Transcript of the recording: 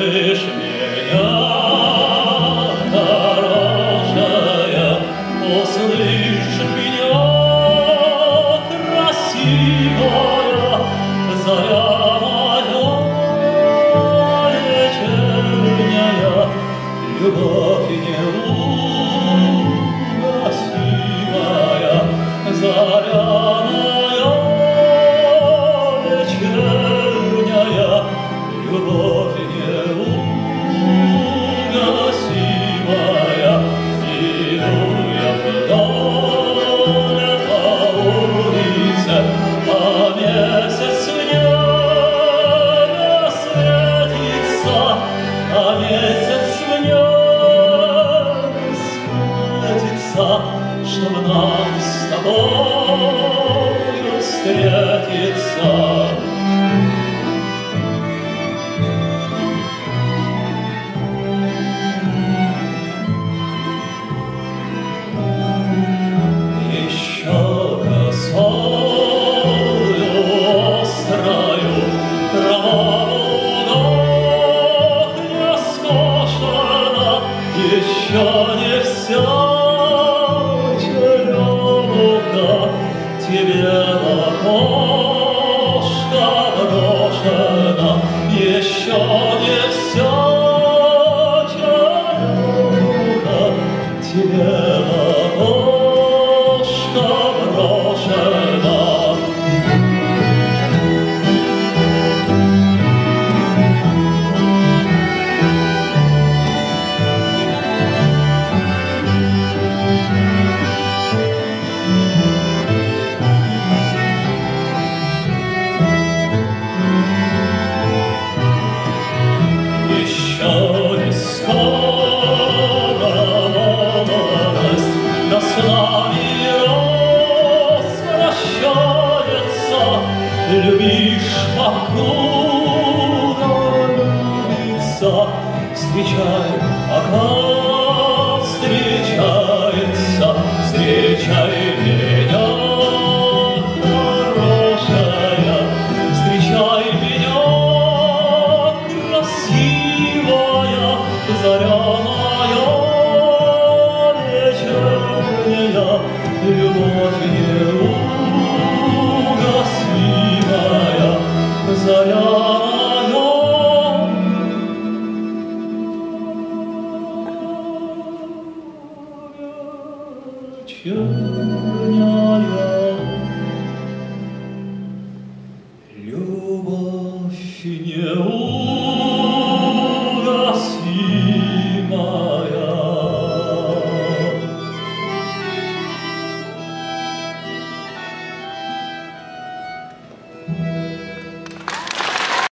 услышь меня, хорошая, услышь меня, красивая, заря моя вечерняя, любовь неугасимая, заря моя вечерняя, любовь неугасимая. Иду я вдоль по улице, а месяц в небе светится, а месяц в небе светится, чтоб нам с тобою встретиться. Еще росою острою трава в лугах не скошена, еще не вся черемуха тебе на окошко брошена, еще не вся черемуха тебе на окошко брошена. Еще не скоро молодость да с нами распрощается. Любишь, покуда любится, встречай, пока встречается, встречай меня, хорошая, встречай меня, красивая, заря моя вечерняя, любовь неугасимая, заря моя вечерняя, любовь неугасимая.